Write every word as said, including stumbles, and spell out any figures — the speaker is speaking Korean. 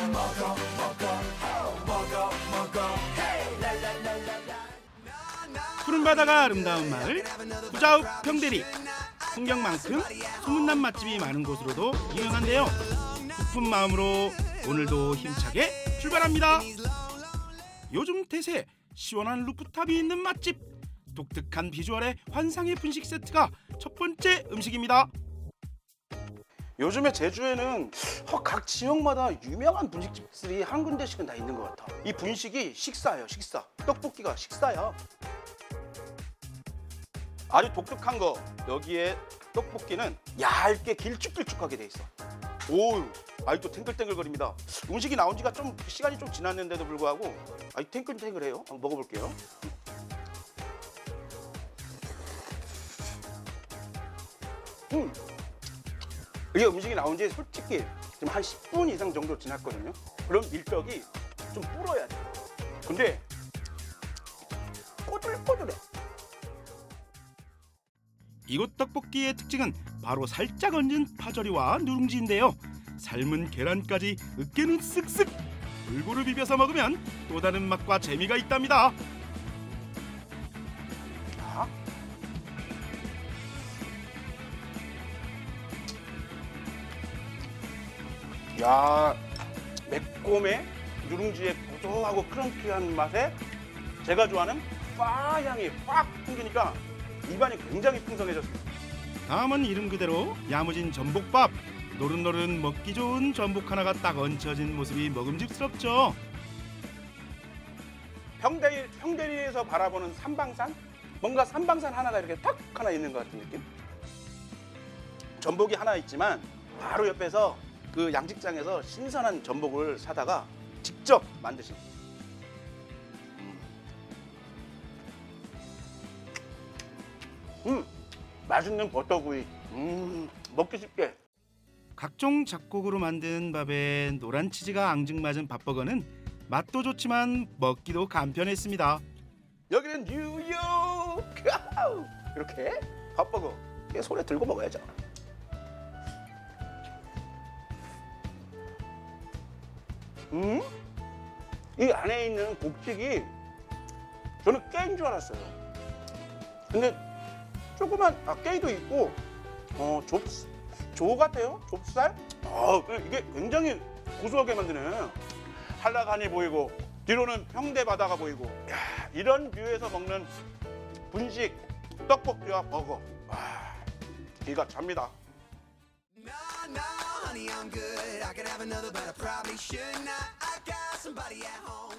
먹어 먹어 먹어 먹어 랄랄랄랄라. 푸른 바다가 아름다운 마을 구자읍 평대리. 풍경만큼 소문난 맛집이 많은 곳으로도 유명한데요. 깊은 마음으로 오늘도 힘차게 출발합니다. 요즘 대세 시원한 루프탑이 있는 맛집. 독특한 비주얼의 환상의 분식 세트가 첫 번째 음식입니다. 요즘에 제주에는 각 지역마다 유명한 분식집들이 한 군데씩은 다 있는 것 같아. 이 분식이 식사예요, 식사. 떡볶이가 식사야. 아주 독특한 거, 여기에 떡볶이는 얇게 길쭉길쭉하게 돼 있어. 오우, 아직도 탱글탱글거립니다. 음식이 나온 지가 좀 시간이 좀 지났는데도 불구하고 아주 탱글탱글해요. 한번 먹어볼게요. 음, 이게 음식이 나온 지 솔직히 지금 한 십 분 이상 정도 지났거든요. 그럼 밀떡이 좀 불어야 돼. 근데 꼬들꼬들해. 이곳 떡볶이의 특징은 바로 살짝 얹은 파절이와 누룽지인데요. 삶은 계란까지 으깨는 쓱쓱. 골고루 비벼서 먹으면 또 다른 맛과 재미가 있답니다. 자. 야, 매콤해. 누룽지의 고소하고 크런키한 맛에 제가 좋아하는 파 향이 확 풍기니까 입안이 굉장히 풍성해졌어요. 다음은 이름 그대로 야무진 전복밥. 노릇노릇 먹기 좋은 전복 하나가 딱 얹혀진 모습이 먹음직스럽죠. 평대리, 평대리에서 바라보는 삼방산? 뭔가 삼방산 하나가 이렇게 탁 하나 있는 것 같은 느낌? 전복이 하나 있지만 바로 옆에서 그 양식장에서 신선한 전복을 사다가 직접 만드신 음, 맛있는 버터구이. 음, 먹기 쉽게. 각종 잡곡으로 만든 밥에 노란 치즈가 앙증맞은 밥버거는 맛도 좋지만 먹기도 간편했습니다. 여기는 뉴욕. 이렇게 밥버거 이렇게 손에 들고 먹어야죠. 음? 이 안에 있는 곡식이 저는 깨인 줄 알았어요. 근데 조그만 아, 깨도 있고 어, 좁, 조 같아요? 좁쌀? 아, 이게 굉장히 고소하게 만드네. 한라산이 보이고 뒤로는 평대 바다가 보이고. 야, 이런 뷰에서 먹는 분식 떡볶이와 버거. 와, 기가 찹니다. No, no, honey, I'm good. I could have another, but I probably should not. I got somebody at home.